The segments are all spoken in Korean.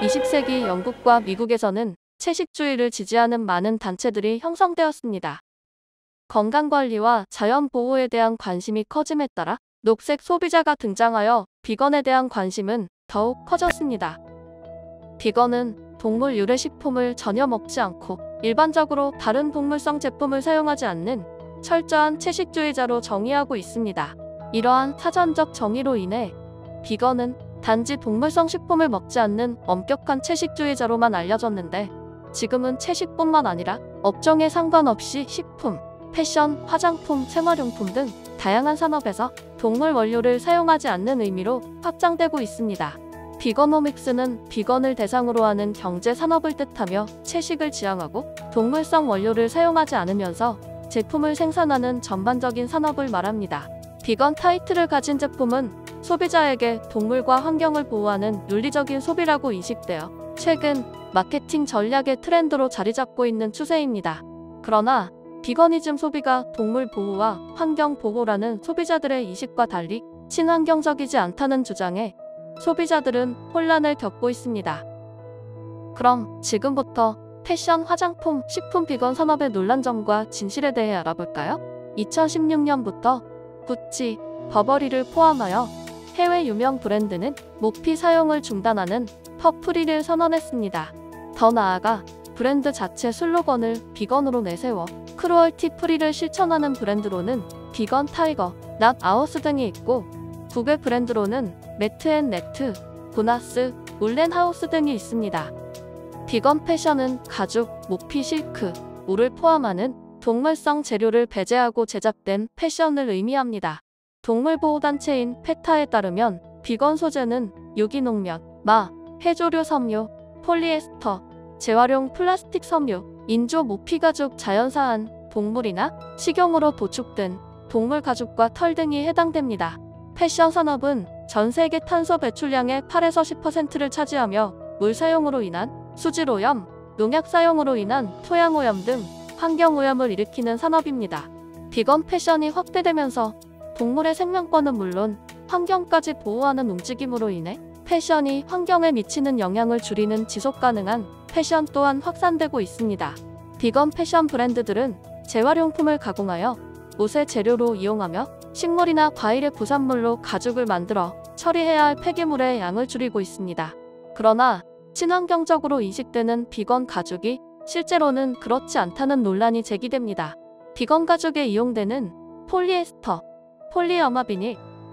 20세기 영국과 미국에서는 채식주의를 지지하는 많은 단체들이 형성되었습니다. 건강관리와 자연보호에 대한 관심이 커짐에 따라 녹색 소비자가 등장하여 비건에 대한 관심은 더욱 커졌습니다. 비건은 동물 유래식품을 전혀 먹지 않고 일반적으로 다른 동물성 제품을 사용하지 않는 철저한 채식주의자로 정의하고 있습니다. 이러한 사전적 정의로 인해 비건은 단지 동물성 식품을 먹지 않는 엄격한 채식주의자로만 알려졌는데, 지금은 채식뿐만 아니라 업종에 상관없이 식품, 패션, 화장품, 생활용품 등 다양한 산업에서 동물 원료를 사용하지 않는 의미로 확장되고 있습니다. 비거노믹스는 비건을 대상으로 하는 경제 산업을 뜻하며 채식을 지향하고 동물성 원료를 사용하지 않으면서 제품을 생산하는 전반적인 산업을 말합니다. 비건 타이틀을 가진 제품은 소비자에게 동물과 환경을 보호하는 윤리적인 소비라고 인식되어 최근 마케팅 전략의 트렌드로 자리 잡고 있는 추세입니다. 그러나 비거니즘 소비가 동물 보호와 환경 보호라는 소비자들의 인식과 달리 친환경적이지 않다는 주장에 소비자들은 혼란을 겪고 있습니다. 그럼 지금부터 패션, 화장품, 식품 비건 산업의 논란점과 진실에 대해 알아볼까요? 2016년부터 구찌, 버버리를 포함하여 해외 유명 브랜드는 모피 사용을 중단하는 퍼프리를 선언했습니다. 더 나아가 브랜드 자체 슬로건을 비건으로 내세워 크루얼티 프리를 실천하는 브랜드로는 비건 타이거, 낫 아우스 등이 있고, 국외 브랜드로는 매트앤네트, 고나스, 울렌하우스 등이 있습니다. 비건 패션은 가죽, 모피, 실크, 울을 포함하는 동물성 재료를 배제하고 제작된 패션을 의미합니다. 동물보호단체인 페타에 따르면 비건 소재는 유기농면, 마, 해조류 섬유, 폴리에스터, 재활용 플라스틱 섬유, 인조 모피 가죽, 자연사한 동물이나 식용으로 도축된 동물 가죽과 털 등이 해당됩니다. 패션 산업은 전 세계 탄소 배출량의 8에서 10%를 차지하며 물 사용으로 인한 수질오염, 농약 사용으로 인한 토양오염 등 환경오염을 일으키는 산업입니다. 비건 패션이 확대되면서 동물의 생명권은 물론 환경까지 보호하는 움직임으로 인해 패션이 환경에 미치는 영향을 줄이는 지속가능한 패션 또한 확산되고 있습니다. 비건 패션 브랜드들은 재활용품을 가공하여 옷의 재료로 이용하며 식물이나 과일의 부산물로 가죽을 만들어 처리해야 할 폐기물의 양을 줄이고 있습니다. 그러나 친환경적으로 인식되는 비건 가죽이 실제로는 그렇지 않다는 논란이 제기됩니다. 비건 가죽에 이용되는 폴리에스터, 폴리어마비닐,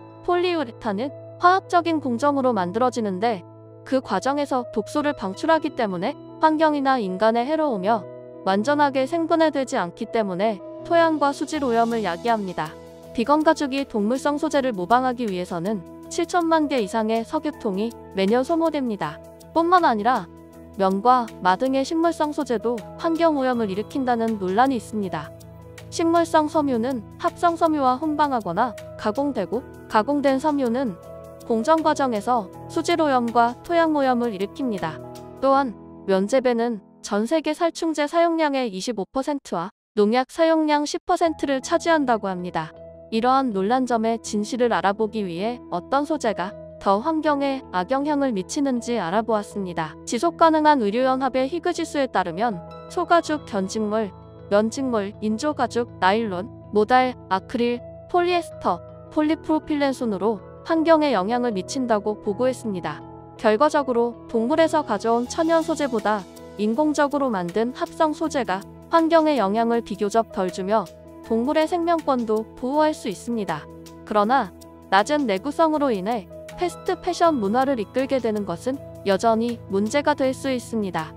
폴리우레탄은 화학적인 공정으로 만들어지는데 그 과정에서 독소를 방출하기 때문에 환경이나 인간에 해로우며 완전하게 생분해되지 않기 때문에 토양과 수질 오염을 야기합니다. 비건 가죽이 동물성 소재를 모방하기 위해서는 7천만 개 이상의 석유통이 매년 소모됩니다. 뿐만 아니라 면과 마 등의 식물성 소재도 환경오염을 일으킨다는 논란이 있습니다. 식물성 섬유는 합성 섬유와 혼방하거나 가공되고, 가공된 섬유는 공정 과정에서 수질오염과 토양오염을 일으킵니다. 또한 면재배는 전 세계 살충제 사용량의 25%와 농약 사용량 10%를 차지한다고 합니다. 이러한 논란점의 진실을 알아보기 위해 어떤 소재가 더 환경에 악영향을 미치는지 알아보았습니다. 지속가능한 의료연합의 희그지수에 따르면 소가죽, 견직물, 면직물, 인조가죽, 나일론, 모달, 아크릴, 폴리에스터, 폴리프로필렌 순으로 환경에 영향을 미친다고 보고했습니다. 결과적으로 동물에서 가져온 천연 소재보다 인공적으로 만든 합성 소재가 환경에 영향을 비교적 덜 주며 동물의 생명권도 보호할 수 있습니다. 그러나 낮은 내구성으로 인해 패스트 패션 문화를 이끌게 되는 것은 여전히 문제가 될 수 있습니다.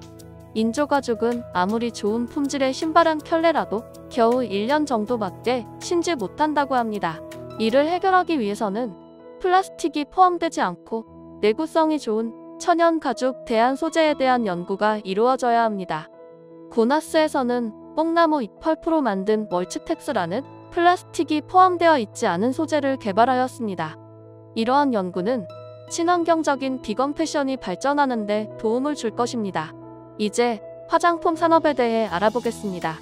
인조가죽은 아무리 좋은 품질의 신발 한 켤레라도 겨우 1년 정도밖에 신지 못한다고 합니다. 이를 해결하기 위해서는 플라스틱이 포함되지 않고 내구성이 좋은 천연 가죽 대안 소재에 대한 연구가 이루어져야 합니다. 고나스에서는 뽕나무 잎펄프로 만든 멀치텍스라는 플라스틱이 포함되어 있지 않은 소재를 개발하였습니다. 이러한 연구는 친환경적인 비건 패션이 발전하는 데 도움을 줄 것입니다. 이제 화장품 산업에 대해 알아보겠습니다.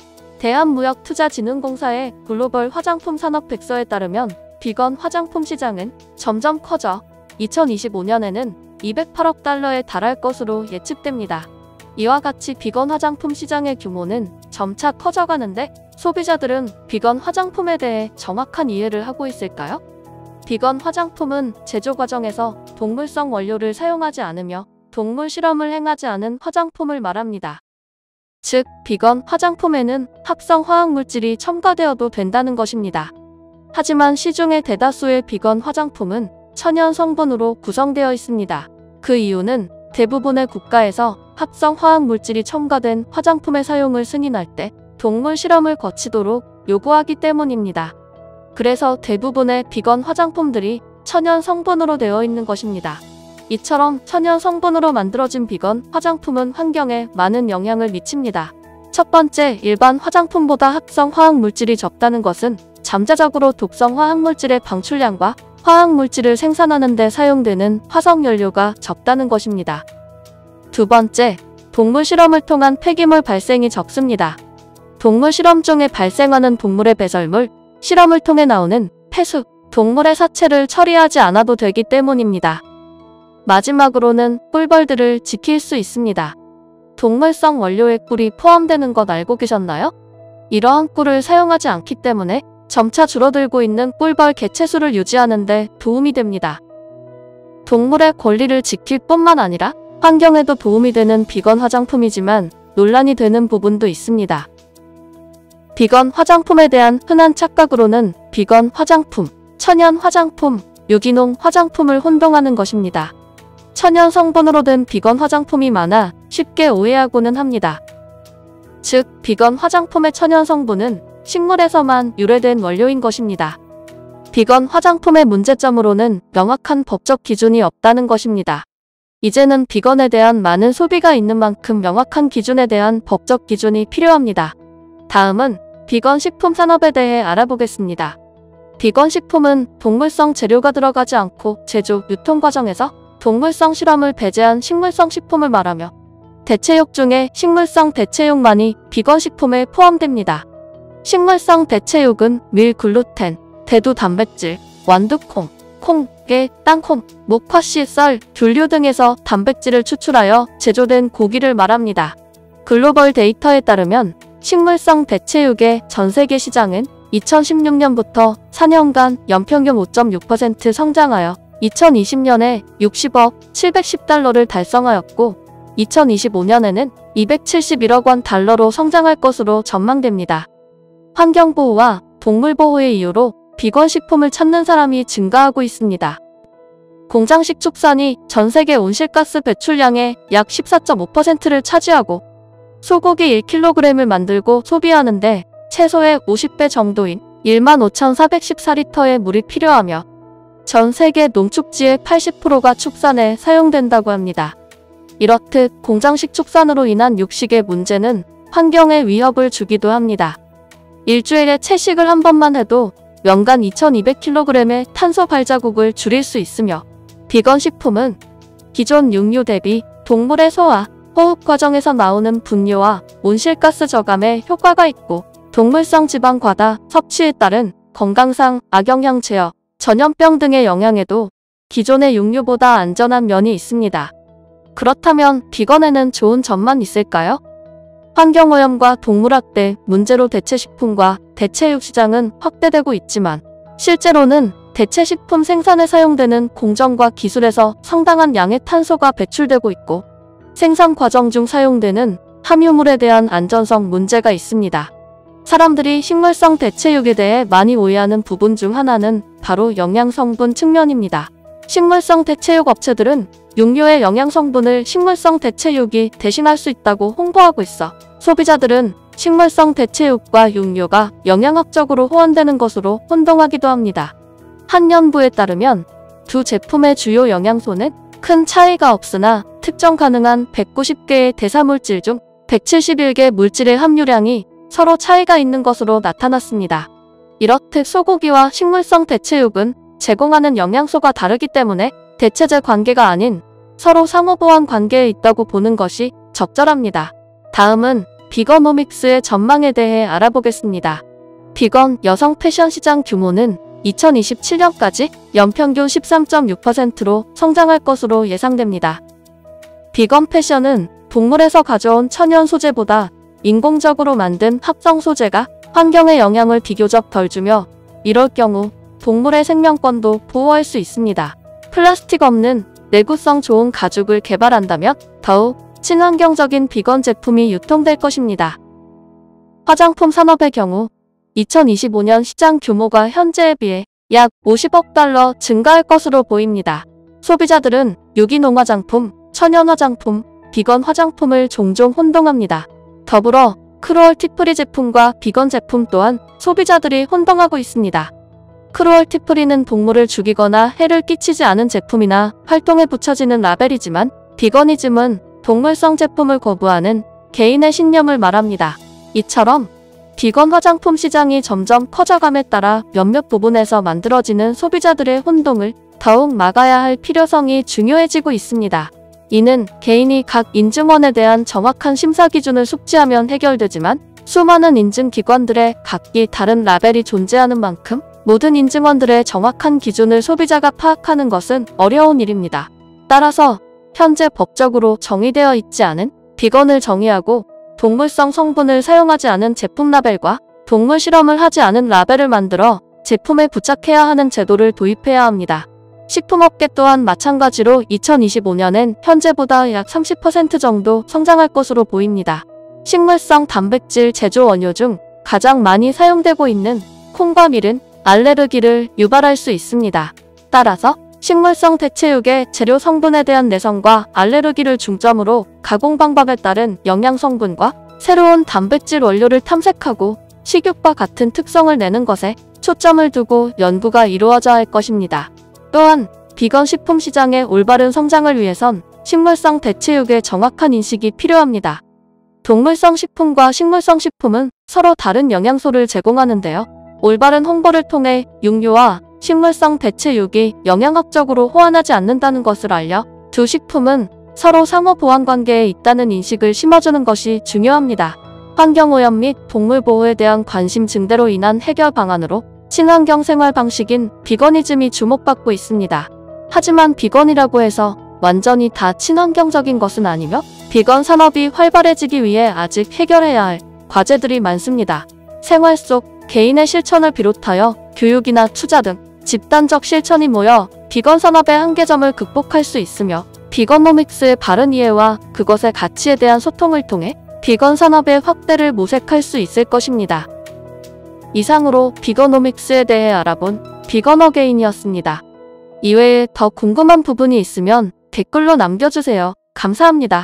대한무역투자진흥공사의 글로벌 화장품 산업 백서에 따르면 비건 화장품 시장은 점점 커져 2025년에는 208억 달러에 달할 것으로 예측됩니다. 이와 같이 비건 화장품 시장의 규모는 점차 커져가는데 소비자들은 비건 화장품에 대해 정확한 이해를 하고 있을까요? 비건 화장품은 제조 과정에서 동물성 원료를 사용하지 않으며 동물 실험을 행하지 않은 화장품을 말합니다. 즉, 비건 화장품에는 합성 화학물질이 첨가되어도 된다는 것입니다. 하지만 시중의 대다수의 비건 화장품은 천연 성분으로 구성되어 있습니다. 그 이유는 대부분의 국가에서 합성 화학물질이 첨가된 화장품의 사용을 승인할 때 동물 실험을 거치도록 요구하기 때문입니다. 그래서 대부분의 비건 화장품들이 천연 성분으로 되어 있는 것입니다. 이처럼 천연 성분으로 만들어진 비건 화장품은 환경에 많은 영향을 미칩니다. 첫 번째, 일반 화장품보다 합성 화학물질이 적다는 것은 잠재적으로 독성 화학물질의 방출량과 화학물질을 생산하는 데 사용되는 화석연료가 적다는 것입니다. 두 번째, 동물 실험을 통한 폐기물 발생이 적습니다. 동물 실험 중에 발생하는 동물의 배설물, 실험을 통해 나오는 폐수, 동물의 사체를 처리하지 않아도 되기 때문입니다. 마지막으로는 꿀벌들을 지킬 수 있습니다. 동물성 원료에 꿀이 포함되는 것 알고 계셨나요? 이러한 꿀을 사용하지 않기 때문에 점차 줄어들고 있는 꿀벌 개체수를 유지하는 데 도움이 됩니다. 동물의 권리를 지킬 뿐만 아니라 환경에도 도움이 되는 비건 화장품이지만 논란이 되는 부분도 있습니다. 비건 화장품에 대한 흔한 착각으로는 비건 화장품, 천연 화장품, 유기농 화장품을 혼동하는 것입니다. 천연 성분으로 된 비건 화장품이 많아 쉽게 오해하고는 합니다. 즉, 비건 화장품의 천연 성분은 식물에서만 유래된 원료인 것입니다. 비건 화장품의 문제점으로는 명확한 법적 기준이 없다는 것입니다. 이제는 비건에 대한 많은 소비가 있는 만큼 명확한 기준에 대한 법적 기준이 필요합니다. 다음은 비건 식품 산업에 대해 알아보겠습니다. 비건 식품은 동물성 재료가 들어가지 않고 제조, 유통 과정에서 동물성 실험을 배제한 식물성 식품을 말하며 대체육 중에 식물성 대체육만이 비건 식품에 포함됩니다. 식물성 대체육은 밀, 글루텐, 대두 단백질, 완두콩, 콩, 깨, 땅콩, 목화씨, 쌀, 귤류 등에서 단백질을 추출하여 제조된 고기를 말합니다. 글로벌 데이터에 따르면 식물성 대체육의 전 세계 시장은 2016년부터 4년간 연평균 5.6% 성장하여 2020년에 60억 710달러를 달성하였고 2025년에는 271억 원 달러로 성장할 것으로 전망됩니다. 환경보호와 동물보호의 이유로 비건 식품을 찾는 사람이 증가하고 있습니다. 공장식 축산이 전 세계 온실가스 배출량의 약 14.5%를 차지하고 소고기 1kg을 만들고 소비하는데 최소의 50배 정도인 15,414리터의 물이 필요하며 전 세계 농축지의 80%가 축산에 사용된다고 합니다. 이렇듯 공장식 축산으로 인한 육식의 문제는 환경에 위협을 주기도 합니다. 일주일에 채식을 한 번만 해도 연간 2200kg의 탄소 발자국을 줄일 수 있으며 비건 식품은 기존 육류 대비 동물의 소화, 호흡 과정에서 나오는 분뇨와 온실가스 저감에 효과가 있고 동물성 지방 과다 섭취에 따른 건강상 악영향 제어, 전염병 등의 영향에도 기존의 육류보다 안전한 면이 있습니다. 그렇다면 비건에는 좋은 점만 있을까요? 환경오염과 동물학대 문제로 대체식품과 대체육 시장은 확대되고 있지만 실제로는 대체식품 생산에 사용되는 공정과 기술에서 상당한 양의 탄소가 배출되고 있고 생산 과정 중 사용되는 함유물에 대한 안전성 문제가 있습니다. 사람들이 식물성 대체육에 대해 많이 오해하는 부분 중 하나는 바로 영양성분 측면입니다. 식물성 대체육 업체들은 육류의 영양성분을 식물성 대체육이 대신할 수 있다고 홍보하고 있어 소비자들은 식물성 대체육과 육류가 영양학적으로 호환되는 것으로 혼동하기도 합니다. 한 연구에 따르면 두 제품의 주요 영양소는 큰 차이가 없으나 특정 가능한 190개의 대사물질 중 171개 물질의 함유량이 서로 차이가 있는 것으로 나타났습니다. 이렇듯 소고기와 식물성 대체육은 제공하는 영양소가 다르기 때문에 대체제 관계가 아닌 서로 상호보완 관계에 있다고 보는 것이 적절합니다. 다음은 비건오믹스의 전망에 대해 알아보겠습니다. 비건 여성 패션 시장 규모는 2027년까지 연평균 13.6%로 성장할 것으로 예상됩니다. 비건 패션은 동물에서 가져온 천연 소재보다 인공적으로 만든 합성 소재가 환경에 영향을 비교적 덜 주며 이럴 경우 동물의 생명권도 보호할 수 있습니다. 플라스틱 없는 내구성 좋은 가죽을 개발한다면 더욱 친환경적인 비건 제품이 유통될 것입니다. 화장품 산업의 경우 2025년 시장 규모가 현재에 비해 약 50억 달러 증가할 것으로 보입니다. 소비자들은 유기농 화장품, 천연 화장품, 비건 화장품을 종종 혼동합니다. 더불어 크루얼티프리 제품과 비건 제품 또한 소비자들이 혼동하고 있습니다. 크루얼티프리는 동물을 죽이거나 해를 끼치지 않은 제품이나 활동에 붙여지는 라벨이지만 비거니즘은 동물성 제품을 거부하는 개인의 신념을 말합니다. 이처럼 비건 화장품 시장이 점점 커져감에 따라 몇몇 부분에서 만들어지는 소비자들의 혼동을 더욱 막아야 할 필요성이 중요해지고 있습니다. 이는 개인이 각 인증원에 대한 정확한 심사 기준을 숙지하면 해결되지만 수많은 인증기관들의 각기 다른 라벨이 존재하는 만큼 모든 인증원들의 정확한 기준을 소비자가 파악하는 것은 어려운 일입니다. 따라서 현재 법적으로 정의되어 있지 않은 비건을 정의하고 동물성 성분을 사용하지 않은 제품 라벨과 동물 실험을 하지 않은 라벨을 만들어 제품에 부착해야 하는 제도를 도입해야 합니다. 식품업계 또한 마찬가지로 2025년엔 현재보다 약 30% 정도 성장할 것으로 보입니다. 식물성 단백질 제조 원료 중 가장 많이 사용되고 있는 콩과 밀은 알레르기를 유발할 수 있습니다. 따라서 식물성 대체육의 재료 성분에 대한 내성과 알레르기를 중점으로 가공 방법에 따른 영양 성분과 새로운 단백질 원료를 탐색하고 식욕과 같은 특성을 내는 것에 초점을 두고 연구가 이루어져야 할 것입니다. 또한 비건 식품 시장의 올바른 성장을 위해선 식물성 대체육의 정확한 인식이 필요합니다. 동물성 식품과 식물성 식품은 서로 다른 영양소를 제공하는데요. 올바른 홍보를 통해 육류와 식물성 대체육이 영양학적으로 호환하지 않는다는 것을 알려 두 식품은 서로 상호 보완 관계에 있다는 인식을 심어주는 것이 중요합니다. 환경오염 및 동물 보호에 대한 관심 증대로 인한 해결 방안으로 친환경 생활 방식인 비거니즘이 주목받고 있습니다. 하지만 비건이라고 해서 완전히 다 친환경적인 것은 아니며 비건 산업이 활발해지기 위해 아직 해결해야 할 과제들이 많습니다. 생활 속 개인의 실천을 비롯하여 교육이나 투자 등 집단적 실천이 모여 비건 산업의 한계점을 극복할 수 있으며 비건노믹스의 바른 이해와 그것의 가치에 대한 소통을 통해 비건 산업의 확대를 모색할 수 있을 것입니다. 이상으로 비건노믹스에 대해 알아본 비건 어게인이었습니다. 이외에 더 궁금한 부분이 있으면 댓글로 남겨주세요. 감사합니다.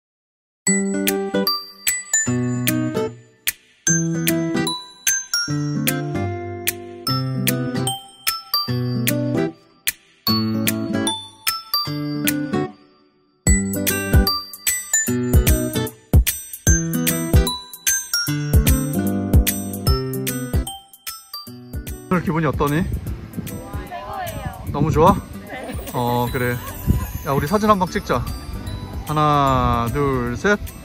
오늘 기분이 어떠니? 최고예요. 너무 좋아? 네. 그래. 야, 우리 사진 한번 찍자. 하나, 둘, 셋.